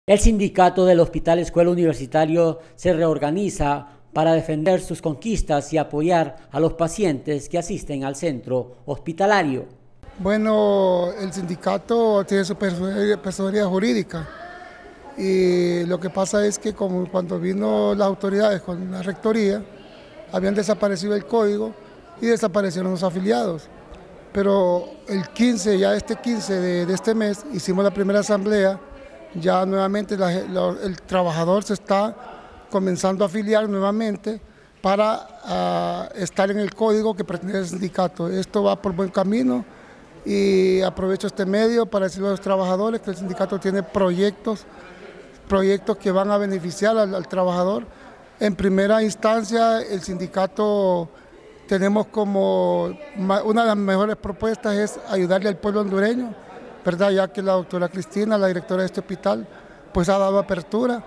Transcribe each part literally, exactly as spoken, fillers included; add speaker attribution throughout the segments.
Speaker 1: El sindicato del Hospital Escuela Universitario se reorganiza para defender sus conquistas y apoyar a los pacientes que asisten al centro hospitalario.
Speaker 2: Bueno, el sindicato tiene su personería jurídica y lo que pasa es que como cuando vino las autoridades con la rectoría, habían desaparecido el código y desaparecieron los afiliados. Pero el quince, ya este quince de, de este mes, hicimos la primera asamblea. Ya nuevamente la, la, el trabajador se está comenzando a afiliar nuevamente para uh, estar en el código que pretende el sindicato. Esto va por buen camino y aprovecho este medio para decirle a los trabajadores que el sindicato tiene proyectos, proyectos que van a beneficiar al, al trabajador. En primera instancia, el sindicato tenemos como una de las mejores propuestas es ayudarle al pueblo hondureño, ¿verdad? Ya que la doctora Cristina, la directora de este hospital, pues ha dado apertura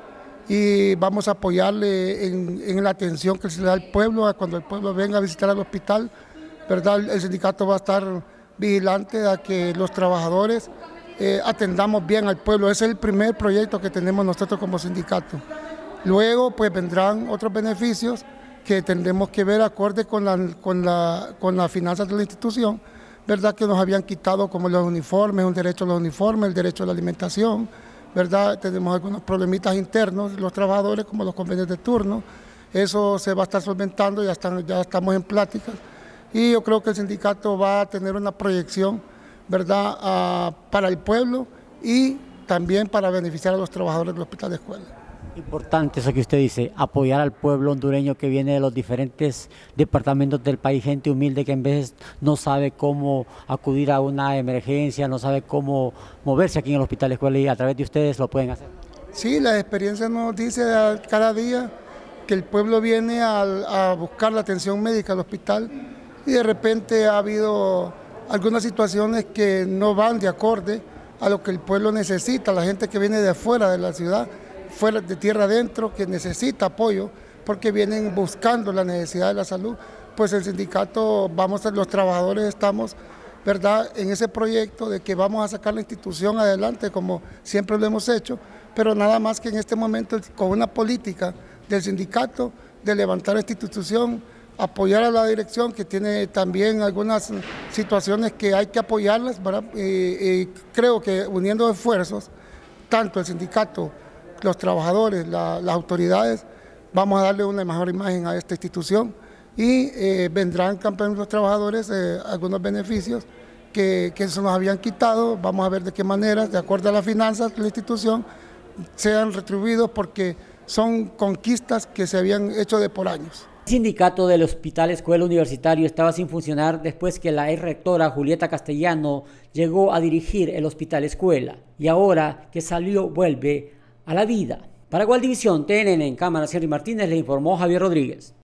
Speaker 2: y vamos a apoyarle en, en la atención que se le da al pueblo, cuando el pueblo venga a visitar al hospital, ¿verdad? El sindicato va a estar vigilante a que los trabajadores eh, atendamos bien al pueblo. Ese es el primer proyecto que tenemos nosotros como sindicato. Luego pues vendrán otros beneficios que tendremos que ver acorde con la, con la, con las finanzas de la institución, ¿verdad? Que nos habían quitado como los uniformes, un derecho a los uniformes, el derecho a la alimentación, ¿verdad? Tenemos algunos problemitas internos, los trabajadores como los convenios de turno, eso se va a estar solventando, ya, están, ya estamos en pláticas y yo creo que el sindicato va a tener una proyección, ¿verdad? Uh, para el pueblo y también para beneficiar a los trabajadores del Hospital de Escuela.
Speaker 1: Importante eso que usted dice, apoyar al pueblo hondureño que viene de los diferentes departamentos del país, gente humilde que en veces no sabe cómo acudir a una emergencia, no sabe cómo moverse aquí en el Hospital de Escuela y a través de ustedes lo pueden hacer.
Speaker 2: Sí, la experiencia nos dice cada día que el pueblo viene a, a buscar la atención médica al hospital y de repente ha habido algunas situaciones que no van de acorde a lo que el pueblo necesita, la gente que viene de afuera de la ciudad, fuera de tierra adentro, que necesita apoyo porque vienen buscando la necesidad de la salud, pues el sindicato, vamos a los trabajadores estamos, ¿verdad?, en ese proyecto de que vamos a sacar la institución adelante como siempre lo hemos hecho, pero nada más que en este momento con una política del sindicato de levantar esta institución, apoyar a la dirección que tiene también algunas situaciones que hay que apoyarlas, ¿verdad? Y, y creo que uniendo esfuerzos, tanto el sindicato, los trabajadores, la, las autoridades, vamos a darle una mejor imagen a esta institución y eh, vendrán campeones los trabajadores eh, algunos beneficios que, que se nos habían quitado, vamos a ver de qué manera, de acuerdo a las finanzas de la institución, sean retribuidos porque son conquistas que se habían hecho de por años.
Speaker 1: El sindicato del Hospital Escuela Universitario estaba sin funcionar después que la ex rectora Julieta Castellano llegó a dirigir el Hospital Escuela y ahora que salió vuelve a la vida. Para Gualdivisión, T N N en cámara, Henry Martínez le informó Javier Rodríguez.